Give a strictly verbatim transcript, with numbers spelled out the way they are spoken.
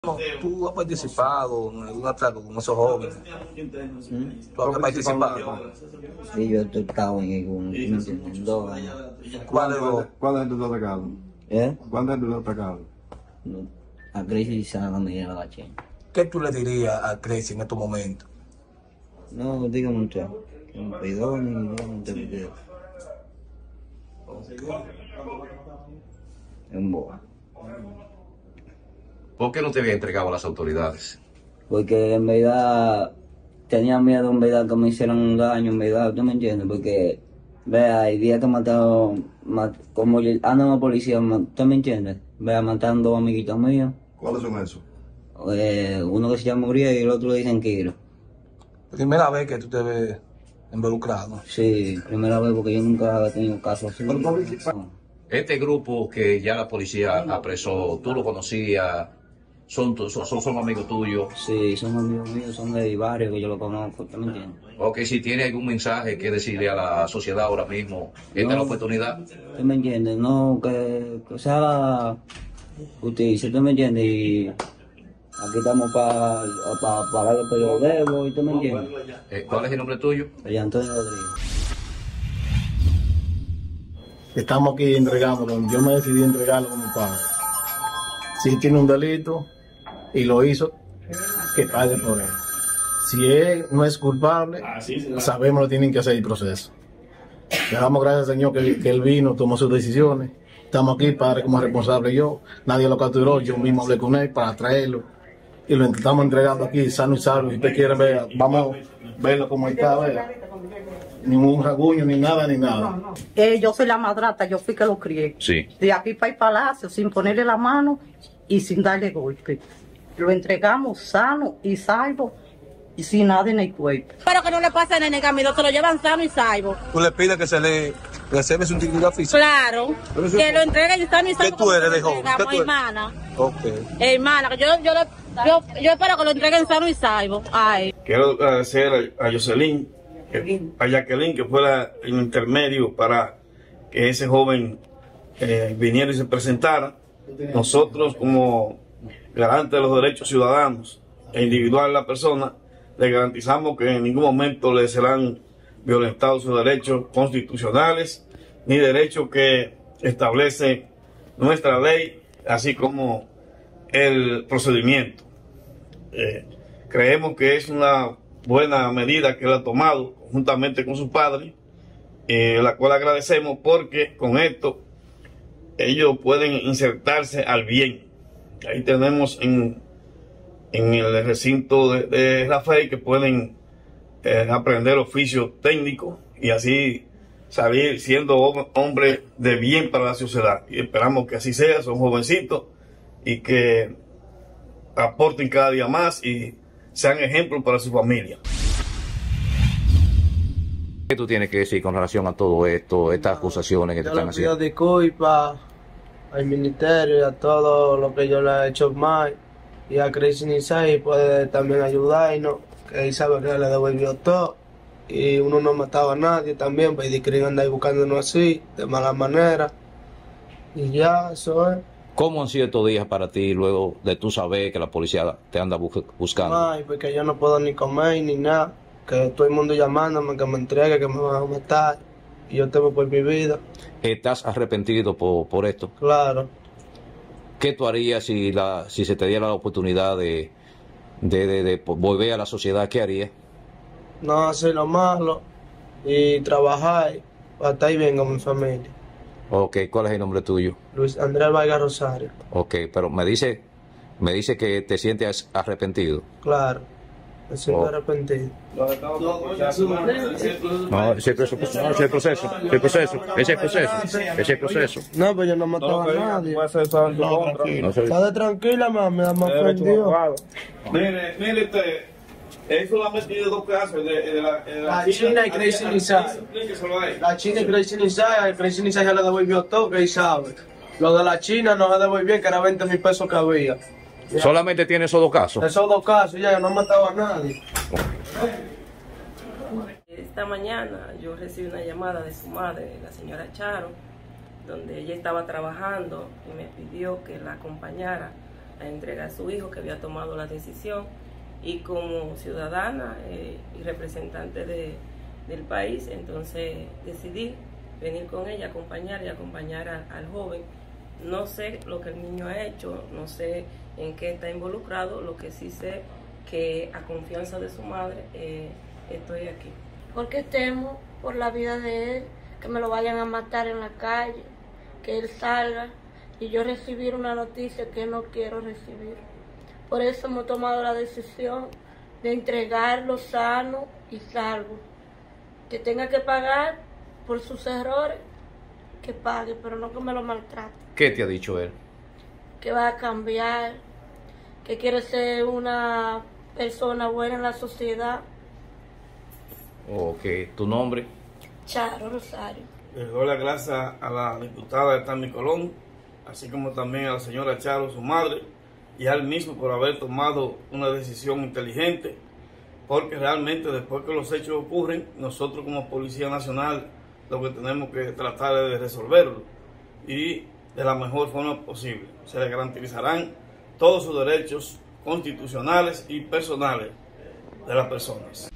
No, tú has participado en algún atraco con esos jóvenes. ¿Mm? ¿Tú has participado? Sí, yo he estado en un, en dos años. ¿Cuál es lo- ¿Cuánta gente te ha atacado? ¿Eh? ¿Cuánta gente te ha atacado? No. A crisis se la mira la china. ¿Qué tú le dirías a Crazy en estos momentos? No, dígame usted. Que me perdone, dígame usted que es un bobo. ¿Por qué no te había entregado a las autoridades? Porque en verdad tenía miedo en verdad que me hicieran un daño, en verdad, ¿tú me entiendes? Porque, vea, hay días que he matado, mat, como andan los policías, ¿tú me entiendes? Vea, matando dos amiguitos míos. ¿Cuáles son esos? Eh, uno que se llama Uriel y el otro le dicen Kiro. Primera vez que tú te ves involucrado. Sí, primera vez porque yo nunca he tenido casos así. No. Este grupo que ya la policía apresó, ¿tú lo conocías? ¿Son, tu- son, son amigos tuyos? Sí, son amigos míos, son de barrio que yo lo conozco, ¿tú me entiendes? Ok, si tiene algún mensaje que decirle a la sociedad ahora mismo, esta es la oportunidad. ¿Tú me entiendes? No, que, que se haga justicia, ¿tú me entiendes? Y aquí estamos para pa, pagar lo que yo debo, ¿y tú me entiendes? Eh, ¿Cuál es el nombre tuyo? Oye, Antonio Rodríguez. Estamos aquí entregándolo. Yo me decidí entregarlo con mi padre. Si tiene un delito y lo hizo, que pague por él. Si él no es culpable, sabemos lo que tienen que hacer el proceso. Le damos gracias al Señor que, que él vino, tomó sus decisiones. Estamos aquí, padre, como responsable yo. Nadie lo capturó, yo mismo hablé con él para traerlo. Y lo estamos entregando aquí, sano y salvo. Si usted quiere ver, vamos a verlo como está, vea. Ningún raguño, ni nada, ni nada. Eh, yo soy la madrata, yo fui que lo crié. Sí. De aquí para el palacio, sin ponerle la mano y sin darle golpe. Lo entregamos sano y salvo y sin nada en el cuerpo. Pero que no le pase en el camino, se lo llevan sano y salvo. Tú le pides que se le reserve su integridad física. Claro, que lo entreguen sano y salvo. ¿Qué tú eres de joven? Entregamos, ¿Qué tú eres? hermana, Ok. hermana, que yo, yo, le- yo, yo espero que lo entreguen sano y salvo. Ay. Quiero agradecer a, a Jocelyn, que- a Jacqueline, que fuera el intermedio para que ese joven eh, viniera y se presentara. Nosotros, como garante de los derechos ciudadanos e individuales de la persona, le garantizamos que en ningún momento le serán violentados sus derechos constitucionales ni derechos que establece nuestra ley, así como el procedimiento. Eh, creemos que es una buena medida que él ha tomado conjuntamente con su padre, eh, la cual agradecemos porque con esto ellos pueden insertarse al bien. Ahí tenemos en, en el recinto de, de Rafael que pueden eh, aprender oficio técnico y así salir siendo hom- hombre de bien para la sociedad. Y esperamos que así sea, son jovencitos y que aporten cada día más y sean ejemplos para su familia. ¿Qué tú tienes que decir con relación a todo esto, estas acusaciones que te Yo están le pido haciendo? disculpas al ministerio y a todo lo que yo le he hecho mal. Y a Crazy Nisai puede también ayudarnos, que él sabe que le devolvió todo. Y uno no mataba a nadie también, pues y que anda ahí buscándonos así, de mala manera. Y ya, eso es. ¿Cómo han sido estos días para ti luego de tú saber que la policía te anda bu- buscando? Ay, porque yo no puedo ni comer ni nada. Que todo el mundo llamándome, que me entregue, que me van a matar. Y yo temo por mi vida, ¿Estás arrepentido por, por esto? claro. ¿Qué tú harías si, la, si se te diera la oportunidad de, de, de, de volver a la sociedad? ¿Qué harías? No hacer lo malo y trabajar para estar bien con mi familia. Ok, ¿cuál es el nombre tuyo? Luis Andrés Vargas Rosario, Ok, pero me dice, me dice que te sientes arrepentido. claro, me siento Oh. arrepentido. No, ese es el proceso, no, ese es el proceso, ese es el proceso, ese es el proceso, ese es el proceso. No, pues yo no mataba a nadie. No sé. Está tranquila, mami, me me ofendió. Mire, mire usted, él solamente tiene dos casos, de, de la, de La China y Crazy Nisai. Explíqueselo a él. La China y Crazy Nisai, el Crazy Nisai ya le devolvió todo, que él sabe. Lo de la China no se devolvió, que era veinte mil pesos que había. Solamente tiene esos dos casos. Esos dos casos, ya yo no mataba a nadie. Esta mañana yo recibí una llamada de su madre, la señora Charo, donde ella estaba trabajando y me pidió que la acompañara a entregar a su hijo que había tomado la decisión, y como ciudadana eh, y representante de, del país, entonces decidí venir con ella, acompañar y acompañar a, al joven. No sé lo que el niño ha hecho, no sé en qué está involucrado, lo que sí sé que a confianza de su madre eh, estoy aquí. Porque temo por la vida de él, que me lo vayan a matar en la calle, que él salga y yo recibir una noticia que no quiero recibir. Por eso hemos tomado la decisión de entregarlo sano y salvo. Que tenga que pagar por sus errores, que pague, pero no que me lo maltrate. ¿Qué te ha dicho él? Que va a cambiar, que quiere ser una persona buena en la sociedad. Ok, ¿tu nombre? Charo Rosario. Le doy las gracias a la diputada Tami Colón, así como también a la señora Charo, su madre, y a él mismo por haber tomado una decisión inteligente, porque realmente después que los hechos ocurren, nosotros como Policía Nacional lo que tenemos que tratar es de resolverlo y de la mejor forma posible. Se le garantizarán todos sus derechos constitucionales y personales de las personas.